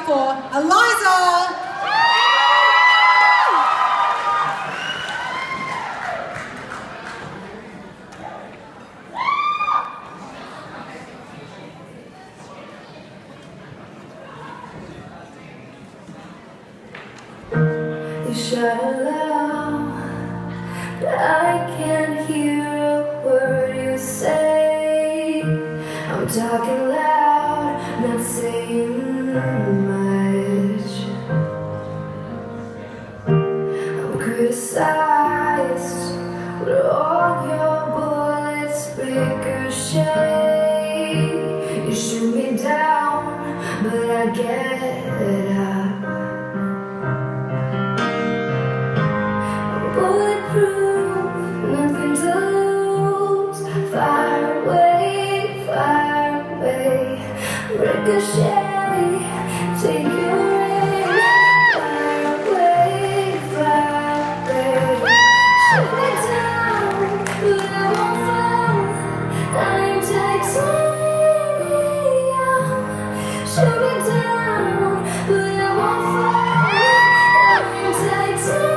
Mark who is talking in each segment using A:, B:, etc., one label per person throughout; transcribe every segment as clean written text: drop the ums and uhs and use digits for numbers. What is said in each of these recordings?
A: for Eliza.
B: You shout aloud, but I can't hear a word you say. I'm talking loud, not saying much. I'm criticized, but all your bullets ricochet. You shoot me down, but I get up. Bulletproof, nothing to lose. Fire away, ricochet, take your aim. Fire away, shoot me down, but I won't fall. I'm titanium. Shoot me down, but I won't fall. I'm titanium.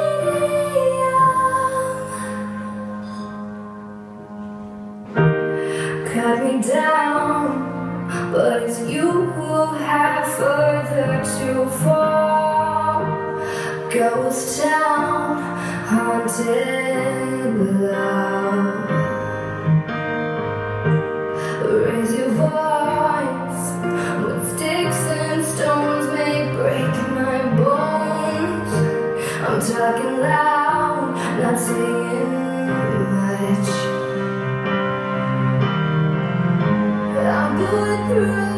B: Cut me down, but it's you who have further to fall. Ghost town, haunted without. Raise your voice, with sticks and stones may break my bones. I'm talking loud, not saying much. I'm bulletproof.